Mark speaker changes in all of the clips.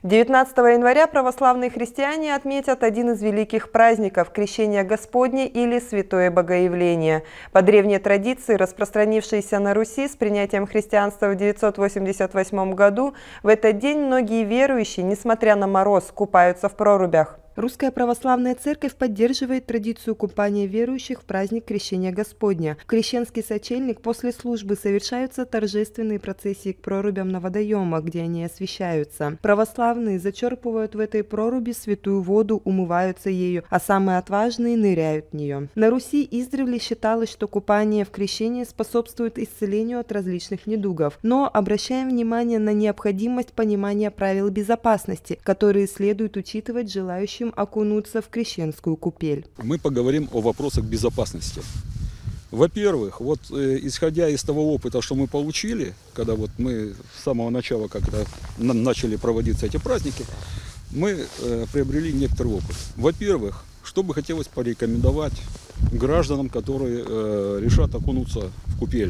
Speaker 1: 19 января православные христиане отметят один из великих праздников – Крещение Господне или Святое Богоявление. По древней традиции, распространившейся на Руси с принятием христианства в 988 году, в этот день многие верующие, несмотря на мороз, купаются в прорубях. Русская православная церковь поддерживает традицию купания верующих в праздник Крещения Господня. В Крещенский сочельник после службы совершаются торжественные процессии к прорубям на водоемах, где они освящаются. Православные зачерпывают в этой проруби святую воду, умываются ею, а самые отважные ныряют в нее. На Руси издревле считалось, что купание в крещении способствует исцелению от различных недугов. Но обращаем внимание на необходимость понимания правил безопасности, которые следует учитывать желающим окунуться в крещенскую купель.
Speaker 2: Мы поговорим о вопросах безопасности. Во-первых, вот исходя из того опыта, что мы получили, когда вот мы с самого начала как-то начали проводиться эти праздники, мы приобрели некоторый опыт. Во-первых, что бы хотелось порекомендовать гражданам, которые решат окунуться в купель.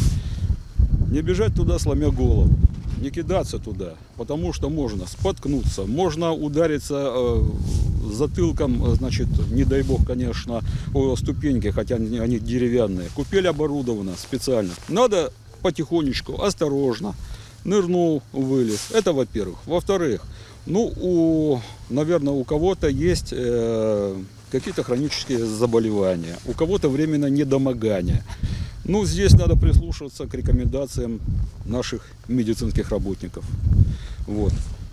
Speaker 2: Не бежать туда, сломя голову. Не кидаться туда, потому что можно споткнуться, можно удариться затылком, значит, не дай бог, конечно, о ступеньки, хотя они деревянные. Купель оборудована специально. Надо потихонечку, осторожно, нырнул, вылез. Это во-первых. Во-вторых, ну, наверное, у кого-то есть какие-то хронические заболевания, у кого-то временно недомогание. Ну, здесь надо прислушиваться к рекомендациям наших медицинских работников. Вот.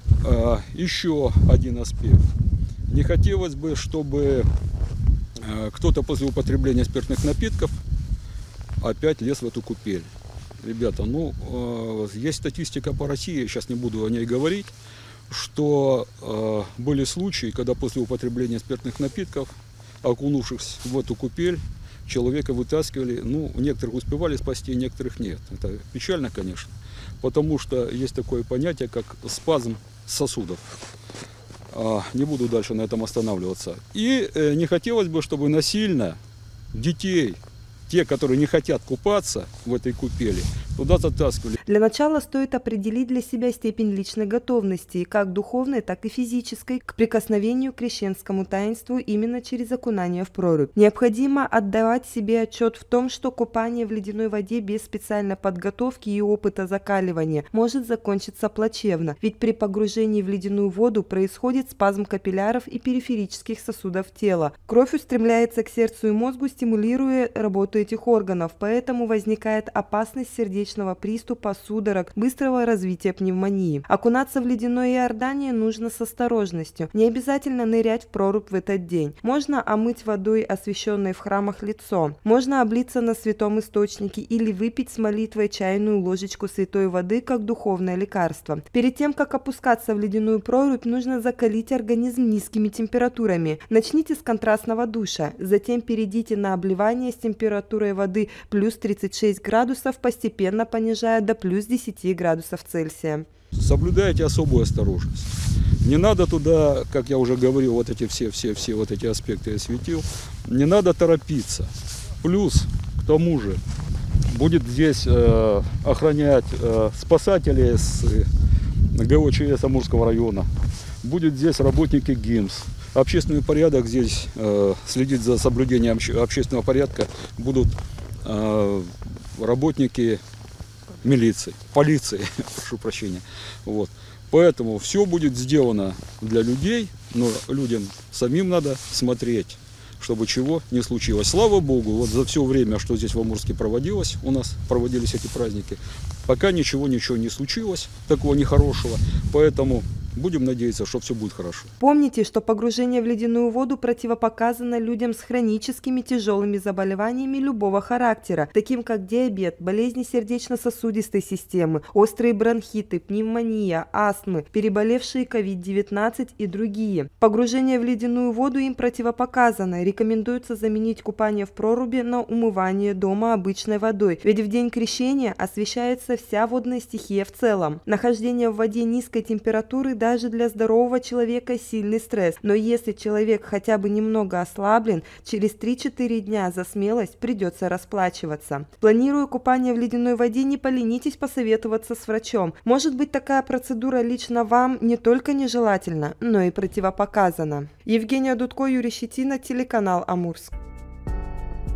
Speaker 2: Еще один аспект. Не хотелось бы, чтобы кто-то после употребления спиртных напитков опять лез в эту купель. Ребята, ну, есть статистика по России, сейчас не буду о ней говорить, что были случаи, когда после употребления спиртных напитков, окунувшись в эту купель, человека вытаскивали, ну, некоторых успевали спасти, некоторых нет. Это печально, конечно, потому что есть такое понятие, как спазм сосудов. Не буду дальше на этом останавливаться. И не хотелось бы, чтобы насильно детей, те, которые не хотят купаться в этой купели, туда затаскивали.
Speaker 1: Для начала стоит определить для себя степень личной готовности, как духовной, так и физической, к прикосновению к крещенскому таинству именно через окунание в прорубь. Необходимо отдавать себе отчет в том, что купание в ледяной воде без специальной подготовки и опыта закаливания может закончиться плачевно, ведь при погружении в ледяную воду происходит спазм капилляров и периферических сосудов тела. Кровь устремляется к сердцу и мозгу, стимулируя работу этих органов, поэтому возникает опасность сердечного приступа, судорог, быстрого развития пневмонии. Окунаться в ледяное Иордание нужно с осторожностью. Не обязательно нырять в прорубь в этот день. Можно омыть водой, освященной в храмах, лицо. Можно облиться на святом источнике или выпить с молитвой чайную ложечку святой воды как духовное лекарство. Перед тем, как опускаться в ледяную прорубь, нужно закалить организм низкими температурами. Начните с контрастного душа, затем перейдите на обливание с температурой воды плюс 36 градусов, постепенно понижая до плюс 10 градусов Цельсия.
Speaker 2: Соблюдайте особую осторожность. Не надо туда, как я уже говорил, вот эти все вот эти аспекты осветил, не надо торопиться. Плюс, к тому же, будет здесь охранять спасатели с ГО Амурского района, будет здесь работники ГИМС. Общественный порядок здесь, следить за соблюдением общественного порядка будут работники милиции, полиции, прошу прощения. Вот. Поэтому все будет сделано для людей, но людям самим надо смотреть, чтобы чего не случилось. Слава Богу, вот за все время, что здесь в Амурске проводилось, у нас проводились эти праздники, пока ничего не случилось, такого нехорошего, поэтому будем надеяться, что все будет хорошо.
Speaker 1: Помните, что погружение в ледяную воду противопоказано людям с хроническими тяжелыми заболеваниями любого характера, таким как диабет, болезни сердечно-сосудистой системы, острые бронхиты, пневмония, астмы, переболевшие COVID-19 и другие. Погружение в ледяную воду им противопоказано. Рекомендуется заменить купание в проруби на умывание дома обычной водой, ведь в день крещения освящается вся водная стихия в целом. Нахождение в воде низкой температуры даже для здорового человека сильный стресс, но если человек хотя бы немного ослаблен, через 3-4 дня за смелость придется расплачиваться. Планируя купание в ледяной воде, не поленитесь посоветоваться с врачом. Может быть, такая процедура лично вам не только нежелательна, но и противопоказана. Евгения Дудко, Юрий Щетина, телеканал Амурск.